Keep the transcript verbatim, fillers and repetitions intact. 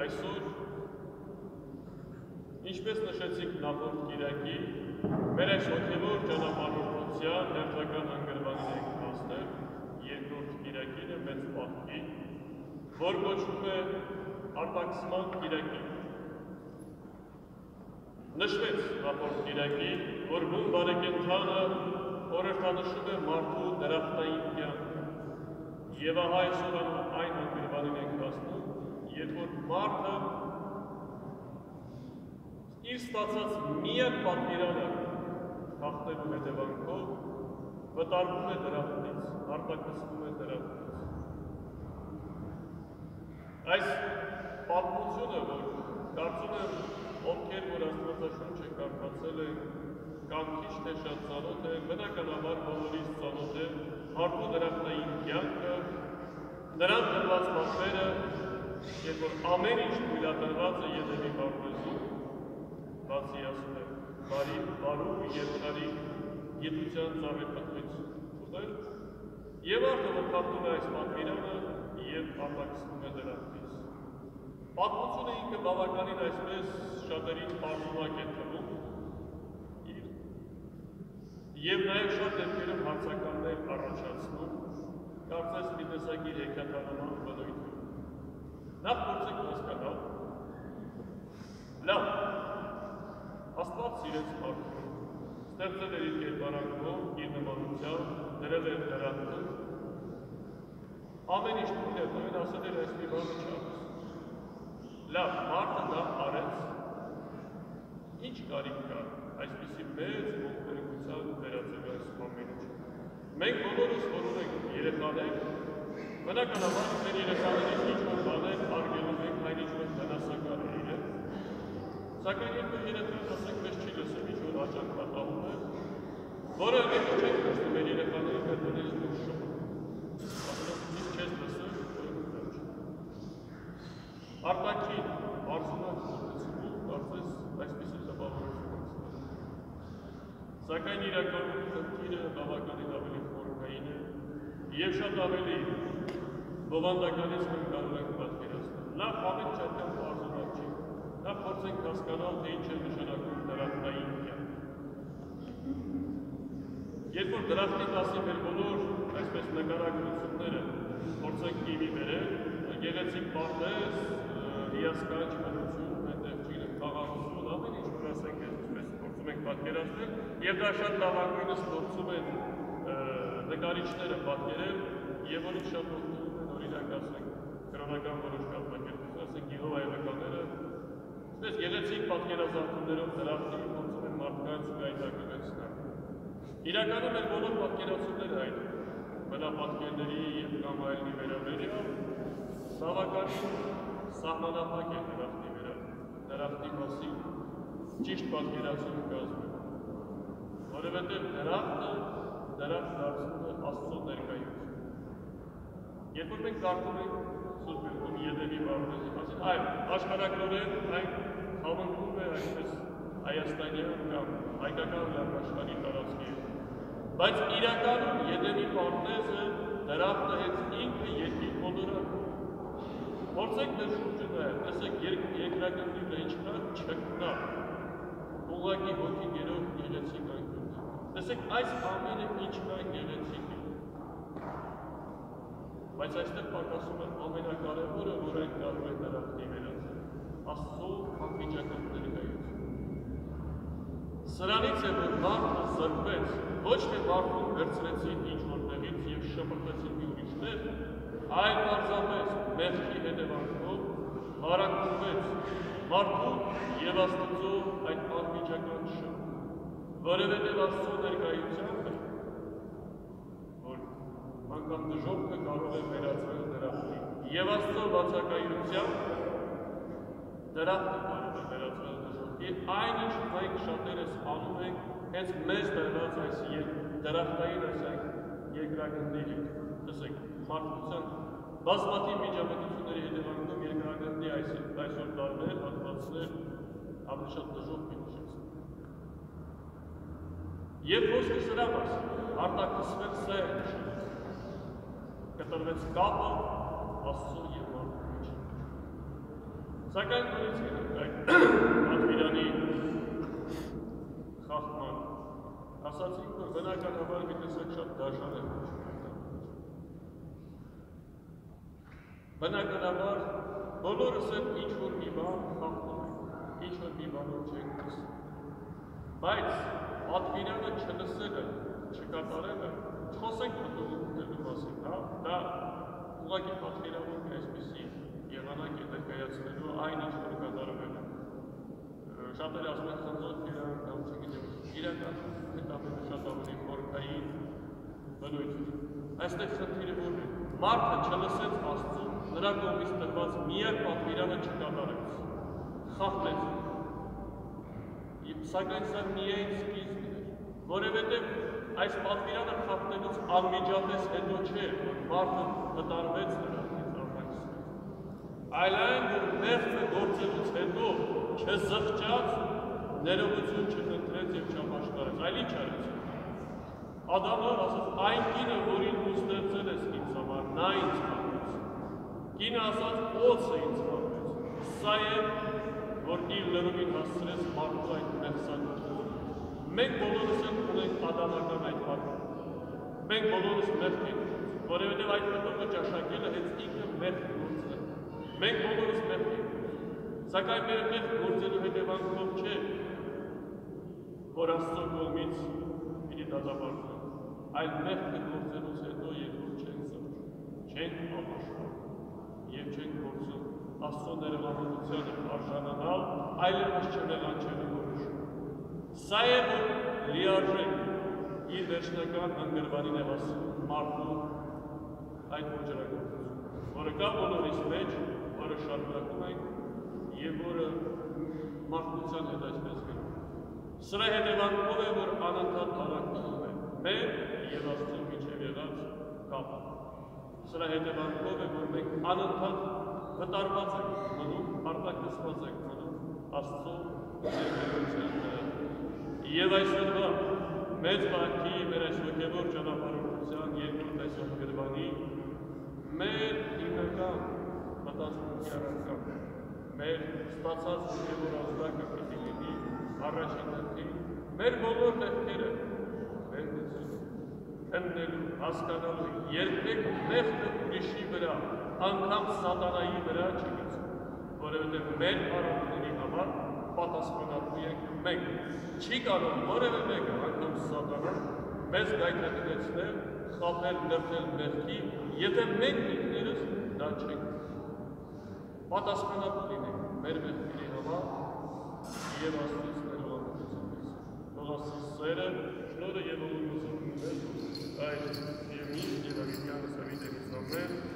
այսօր, ինչպես նշեցիք նախորդ կիրակի, մեր այս հոգևոր ճանապարհորդության հերթական հանգրվանին ենք հասնել, երկրորդ կիրակինը մեծ պահքի, որ կոչվում է արտաքսման կիրակի։ Նշվեց նախորդ կիրակի, որ բուն բարեկենդանը օրերթանշում է մարդու դրախտային կյանքը, և ահա այսօր այն հանգրվանին ենք հասնում, երբ որ մարդը իր ստացած միակ պատկերանը հաղթելու հետևանքով վտարվում է դրախտից, արտաքսվում է դրախտից։ Այս պատմությունը, որ կարծում եմ, ովքեր որ Աստվածաշունչը կարդացել են, կամ քիչ թե շատ ծանոթ է, բնականաբար բոլորիս ծանոթ է մարդու դրախտային կյանքը, նրան տրված մատները, երբ որ ամեն ինչ թույլատրված է Եդեմի պարտեզում, բացի ասում է բարի, բարու, երկարի գիտության ծառի պտղից ուտել, և արդը որ խախտում է այս պատկերանը և արտաքսվում է դրախտից։ Պատմությունը ինքը բավականին այսպես շատերին պարզունակ է թվում և նաև շատ դեպքերում հարցականներ առաջացնում, կարծես մի տեսակի հեքիաթանման բնույթում։ Նախ փորձենք հասկանալ, լավ, Աստված սիրեց մարդուն, ստեղծել էր իր կերպարանքով, իր նմանությամբ, դրել էր դրախտը, ամեն ինչ թույլ է տվել, ասել էր այս մի բանը չարես։ Լավ, մարդը դա արեց, ինչ կարիք կա այսպիսի մեծ ողբերգության վերածելու այս ամեն ինչ։ Մենք բոլորս որ ունենք երեխաներ, բնականաբար մեր երեխաներից ինչ-որ բաներ արգելում ենք, այն ինչ-որ վնասակար է իրենց, սակայն երբ որ երեխան ասենք մեզ չի լսում, ինչ-որ հաճախ պատահում է, որը մենք չենք լսում մեր երեխաների մեր բնից դուրս շոհ։ Ասելով, ինչ չես լսում, որը վերջ։ Արտաքին, պարզունակ զորեցնում, կարծես այսպիսի տպավորություն ունեցնել։ Սակայն իրականում խնդիրը բավականին ավելի խորքային է և շատ ավելի բովանդականից մենք կարող ենք պատկերացնել։ Նախ ամեն ինչ այդքան պարզունակ չի։ Նախ փորձենք հասկանալ, թե ինչ է նշանակում դրախտային կյանք։ Երբ որ դրախտի մասին մեր բոլոր այսպես նկարագրությունները փորձենք տիվի բերել, գեղեցիկ պարտեզ, հիասքանչ բնություն, այնտեղ չգիտեմ խաղաղություն, ամեն ինչ որ ասենք այսպես փորձում ենք պատկերացնել, և դա շատ լավագույնս փորձում են նկարիչները պատկերել, և որից շատ օգտվում են, օրինակ ասենք կրոնական որոշ կազմակերպություն, ասենք Եհովայևականները, այսպես գեղեցիկ պատկերազարդումներով դրախտի փորձում են մարդկանց գայթակղեցնել։ Իրականում մեր բոլոր պատկերացումները այդ բնապատկերների և կամ այլնի վերաբերյալ բավականին սահմանափակ է դրախտի մասին ճիշտ պատկերացում կազմել, որովհետև դրախտը դրախտ դարձնում է Աստծո ներկայություն։ Երբ որ մենք կարդում ենք Սուրբ Գրքում Եդեմի պարտեզի մասին, այո, աշխարհագրորեն այն համընկնում է այսպես հայաստանյան կամ հայկական լեռնաշխարհի տարածքի հետ։ Բայց իրականում Եդեմի պարտեզը դրախտը հենց ինքը երկիր մոլորակն է։ Փորձեք մեր շուրջը նայել, տեսեք երկրագնդի վրա ինչ կա, չկա, ուղղակի հոգի գերող գեղեցիկ անկյուն։ Տեսեք այս ամենը ինչ կա գեղեցիկ է։ Բայց այստեղ պակասում է ամենակարևորը, որ այն կարող է դրախտի վերածել, Աստծո անվիճական ներկայություն։ Սրանից է, որ մարդը զրկվեց, ոչ թե մարդուն վերցրեցին ինչ-որ տեղից և շպրտեցին մի ուրիշներ, այլ պարզապես մեղքի հետևանքով հարակումվեց մարդու և Աստծո այդ անվիճական շփ, որովհետև Աստծո ներկայությամբ է, որ անգամ դժոխքը կարող է վերածվել դրախտի, և Աստծո բացակայությամբ դրախտը կարող է վերածվել դժոխքի, այն ինչ մենք շատերս անում ենք, հենց մեզ տրված այս դրախտային ասենք երկրագնդի հետ, տեսեք, մարդկության բազմաթիվ միջամտությունների հետևանքով երկրագնդի այսօր տարբեր հատվածներ ավելի շատ դժոխք են նշեցնում։ Եվ խոսքը սրա մասին, արտաքսվեց սեր նշեց, կտրվեց կապը Աստծո և մարդու միջև։ Սակայն նորից այդ պատվիրանի խախտման ասացինք, որ բնականաբար մի տեսակ շատ դաժան է բնականաբար բոլորս էլ ինչ-որ մի բան խախտում ենք, ինչ-որ մի բանով չենք լսում։ Բայց պատվիրանը չլսելը, չկատարելը, չխոսենք մտողությունելու մասին, դա ուղղակի պատվիրավոր է այսպիսի եղանակ է ներկայացնելու այն ինչ որ կատարվել է։ Շատերը ասում են խնձոր իրան կամ չգիտեմ, իրական հետապետը շատ ավելի խորքային բնույթ։ Այստեղ խնդիրը որն է։ Մարդը չլսեց Աստծուն, նրա կողմից տրված միակ պատվիրանը չկատարեց, խախտեց։ Սակայն սա միայն սկիզբն էր, որովհետև այս պատվիրանը խախտելուց անմիջապես հետո չէ, որ մարդը կատարվեց նրանից արտաքսվեց։ Այլ այն, որ մեղքը գործելուց հետո չզղջաց, ներողություն չխնդրեց և չապաշտարեց, այլ ինչ արեց։ Ադամը ասաց, այն կինը, որին դու ստեղծել ես ինձ համար, նա ինձ խախտեց։ Կինը ասաց, օձը ինձ խախտեց։ Սա է, որ իր լրումին հասցրեց մարդու այդ մեղսակությունը։ Մենք բոլորս էլ ունենք ադամական այդ մարդը։ Մենք բոլորս մեղք ենք, որովհետև այդ մտողը ճաշակելը հենց ինքը մեղք գործել է։ Մենք բոլորս մեղք ենք։ Սակայն մեր մեղք գործելու հետևանքով չէ, որ Աստծո կողմից պիտի դատապարտվենք, այլ մեղքը գործելուց հետո երկրորդ չենք զղջում, չենք ապաշխարում և չենք գործում Աստծո ներողամտությանը արժանանալ, այլևս չնեղանչելու որոշում։ Սա է, որ լիարժեք իր վերջնական ընկրվանին է հասնում մարդու այդ ոճրագործությունը, որը կա բոլորիս մեջ, որը շարունակում ենք և որը մարդկության հետ այսպես գնում։ Սրա հետևանքով է, որ անընդհատ թարակվում է մեր և Աստծո միջև եղած կապը։ Սրա հետևանքով է, որ մենք անընդհատ կատարված ենք մնում, արտաքսված ենք մնում Աստծո ներկայության վրա։ Եվ այսօրվա մեծ վարքի մեր այս հոգևոր ճանապարհորդության երկրորդ այս ընկրվանի մեր հիմնական մտածմունքի առարկան, մեր ստացած հոգևոր ազդակը պիտի լինի առաջին հերթին մեր բոլոր մեղքերը վերլուծելու, քննելու, հասկանալու, երբեք մեղքը ուրիշի վրա, անգամ սատանայի վրա չգցում, որովհետև մեր արարքների համար պատասխանատու ենք մենք։ Չի կարող որևէ մեկը, անգամ սատանան, մեզ գայթակղեցնել, խաբել, նրբել մեղքի, եթե մենք ինքներս դա չենք։ Պատասխանատու լինենք մեր մեղքերի համար և Աստծուց ներողամտությունից։ Թող Աստծո սերը, շնորհը և ողորմությունը այս և միշտ և աղիթյանս ավիտենից ամեն